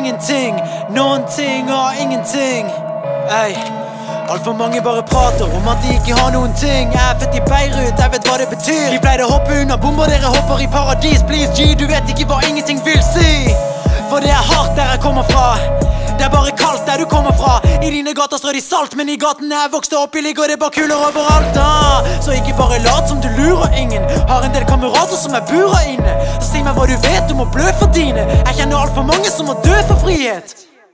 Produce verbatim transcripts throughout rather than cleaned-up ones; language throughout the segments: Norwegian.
ingenting. Noen ting og ingenting. Ey, alt for mange bare prater om at de ikke har noen ting. Jeg er født i Beirut, jeg vet hva det betyr. Vi pleide å hoppe under bomber, dere hopper i paradis. Please G, du vet ikke hva ingenting vil si. For det er hardt der jeg kommer fra. Det er bare kaldt der du kommer fra. I dine gater strør de salt, men i gatene jeg vokste opp i ligger det bare kuler overalt. ah. Så ikke bare lat som du lurer ingen. Har en del kamerater som er bura inne. Så si meg hva du vet om å blø for dine. Jeg kjenner alt for mange som må dø for frihet.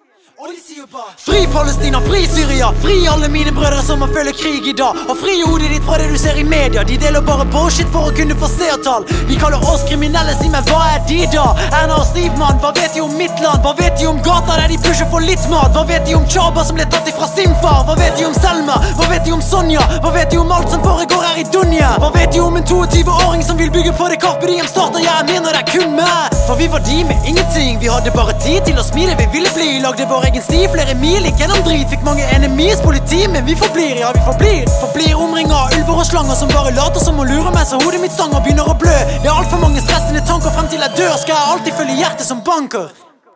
Fri Palestina, fri Syria. Fri alle mine brødre som må følge krig i dag. Og fri hodet ditt fra det du ser i media. De deler bare bullshit for å kunne få seertall. De kaller oss kriminelle, si meg hva er de da? Erna og Sivman, hva vet de om mitt land? Hva vet de om gata der de pusher for litt mat? Hva vet de om Chaba som ble tatt ifra sin far? Hva vet de om Selma? Hva vet de om Sonja? Hva vet de om alt som foregår her i Dunja? Hva vet de om en tjueto-åring som vil bygge på det Carpe Diem starter? Jeg mener det er kun meg. For vi var de med ingenting. Vi hadde bare tid til å smile, vi ville bli. Lagde vår egen sti, flere mil gikk gjennom drit. Fikk mange enemies, politi, men vi forblir, ja vi forblir. Forblir omringet, ulver og slanger som bare later som å lure meg. Så hodet mitt stanger begynner å blø. Det er alt for mange stressende tanker frem til jeg dør. Skal jeg alltid følge hjertet som banker.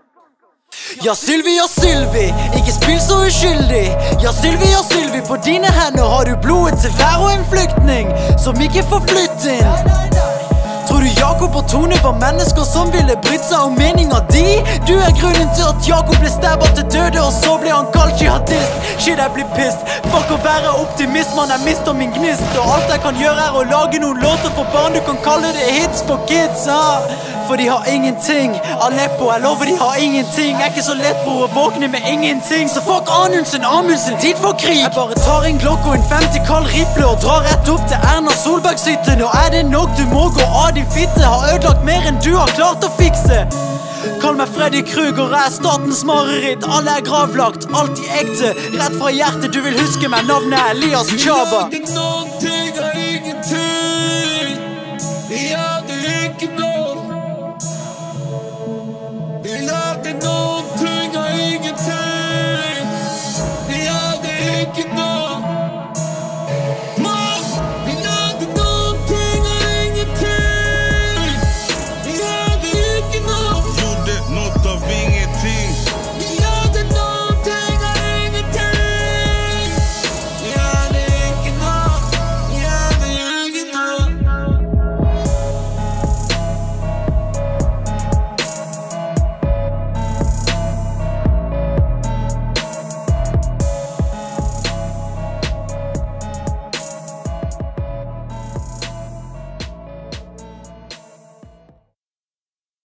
Ja Sylvi, ja Sylvi, ikke spill så uskyldig. Ja Sylvi, ja Sylvi, på dine hender har du blodet til hver og en flyktning som ikke får flytte inn. Tror du Jakob og Tone var mennesker som ville brytt seg om meningen de? Du er grunnen til at Jakob ble stabbet til døde, og så ble han kalt jihadist. Shit, jeg blir pissed. Fuck å være optimist, man jeg mister min gnist. Og alt jeg kan gjøre er å lage noen låter for barn. Du kan kalle det hits for kids, ah. For de har ingenting. Aleppo, jeg lover de har ingenting. Jeg er ikke så lett på å våkne med ingenting. Så fuck Anundsen, Amundsen, tid for krig. Jeg bare tar en glokk og en femti kald rifle og drar rett opp til Erna Solbergs hytte. Nå er det nok, du må gå av din fitte. Har ødelagt mer enn du har klart å fikse. Kall meg Freddy Kruger, jeg er statens mareritt. Alle er gravlagt, alltid ekte. Rett fra hjertet, du vil huske meg. Navnet er Elias Chaba. Vi lagde noen ting av ingenting. Vi hadde ikke noe. Vi lagde